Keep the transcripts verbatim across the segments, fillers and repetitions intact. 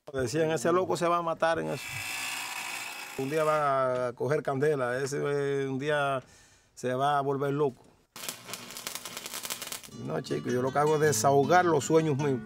Decían, ese loco se va a matar en eso. Un día va a coger candela, ese eh, un día se va a volver loco. No, chico, yo lo que hago es desahogar los sueños míos.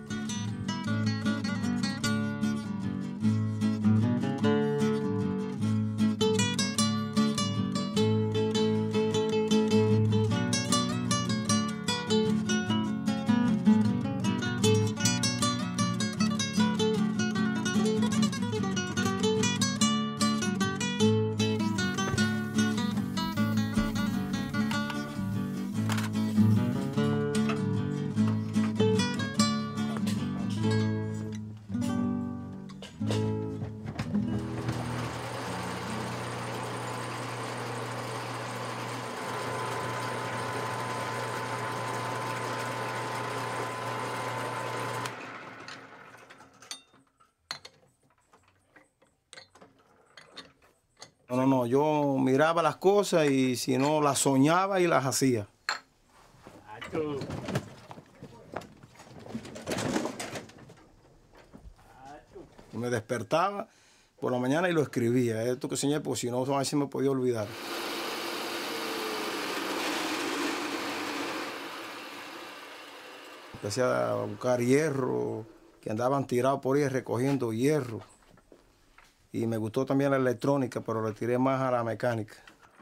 No, no, no, yo miraba las cosas y si no, las soñaba y las hacía. Me despertaba por la mañana y lo escribía. Esto que soñé, pues si no, a veces me podía olvidar. Empecé a buscar hierro, que andaban tirados por ahí recogiendo hierro. Y me gustó también la electrónica, pero le tiré más a la mecánica.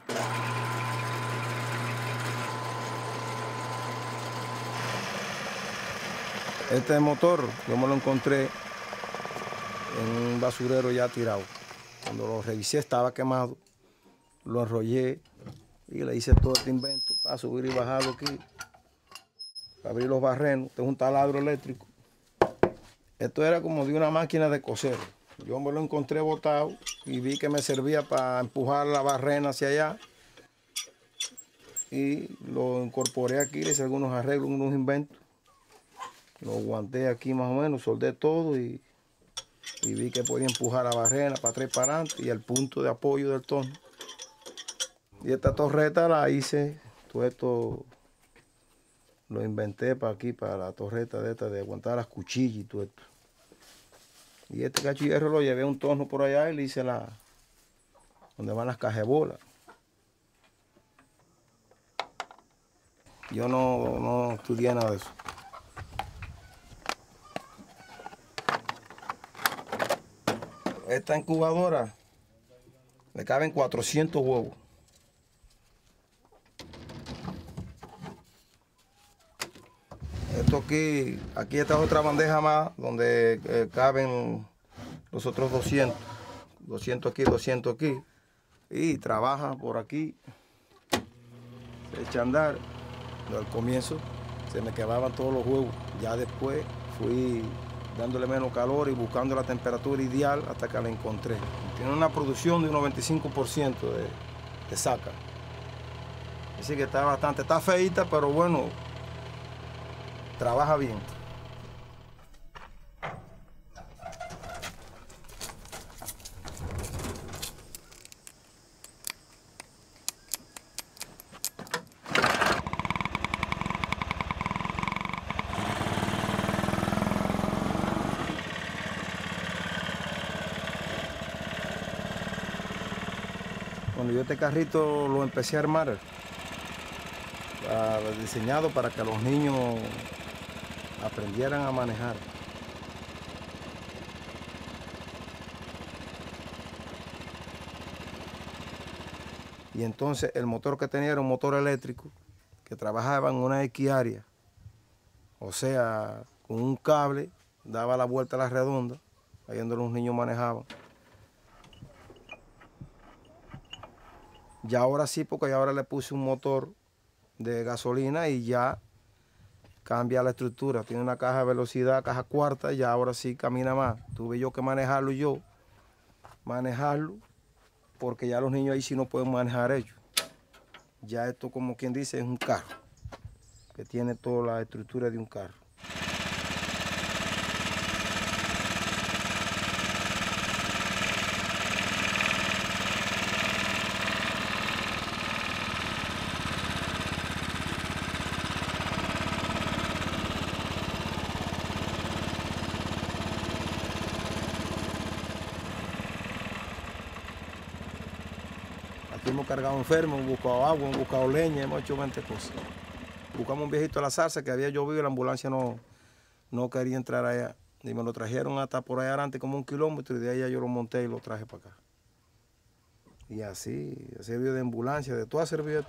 Este motor yo me lo encontré en un basurero ya tirado. Cuando lo revisé estaba quemado, lo enrollé y le hice todo este invento para subir y bajarlo aquí, para abrir los barrenos. Este es un taladro eléctrico. Esto era como de una máquina de coser. Yo me lo encontré botado y vi que me servía para empujar la barrena hacia allá. Y lo incorporé aquí, le hice algunos arreglos, unos inventos. Lo aguanté aquí más o menos, soldé todo y, y vi que podía empujar la barrena para atrás y para adelante y el punto de apoyo del torno. Y esta torreta la hice, todo esto lo inventé para aquí, para la torreta de esta, de aguantar las cuchillas y todo esto. Y este cacho de hierro lo llevé a un torno por allá y le hice la, donde van las cajebolas. Yo no, no estudié nada de eso. Esta incubadora le caben cuatrocientos huevos. Esto aquí, aquí está otra bandeja más donde eh, caben los otros doscientos. doscientos aquí, doscientos aquí. Y trabaja por aquí. Se echa a andar. Al comienzo se me quemaban todos los huevos. Ya después fui dándole menos calor y buscando la temperatura ideal hasta que la encontré. Tiene una producción de un noventa y cinco por ciento de, de saca. Así que está bastante, está feita, pero bueno, trabaja bien. Cuando yo este carrito lo empecé a armar, uh, diseñado para que los niños aprendieran a manejar. Y entonces el motor que tenía era un motor eléctrico que trabajaba en una equiárea, o sea, con un cable daba la vuelta a la redonda, ahí donde los niños manejaban. Ya ahora sí, porque ahora le puse un motor de gasolina y ya cambia la estructura. Tiene una caja de velocidad, caja cuarta, y ya ahora sí camina más. Tuve yo que manejarlo yo, manejarlo, porque ya los niños ahí sí no pueden manejar ellos. Ya esto, como quien dice, es un carro, que tiene toda la estructura de un carro. Aquí hemos cargado enfermos, hemos buscado agua, hemos buscado leña, hemos hecho veinte cosas. Buscamos un viejito a la zarza que había llovido y la ambulancia no, no quería entrar allá. Y me lo trajeron hasta por allá adelante como un kilómetro y de ahí yo lo monté y lo traje para acá. Y así, ha servido de ambulancia, de toda servido.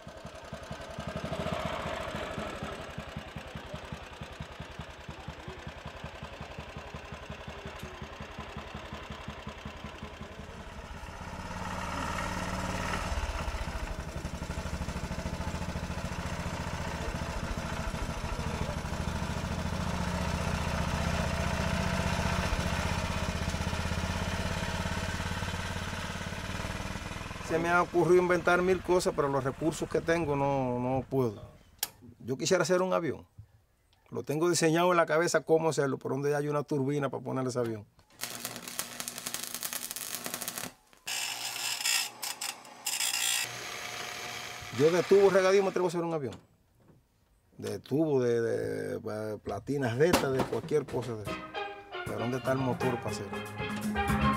Se me ha ocurrido inventar mil cosas, pero los recursos que tengo no, no puedo. Yo quisiera hacer un avión. Lo tengo diseñado en la cabeza cómo hacerlo, por donde hay una turbina para poner ese avión. Yo de tubo regadío me atrevo a hacer un avión. De tubo, de, de, de platinas de estas, de cualquier cosa de eso. Pero ¿dónde está el motor para hacerlo?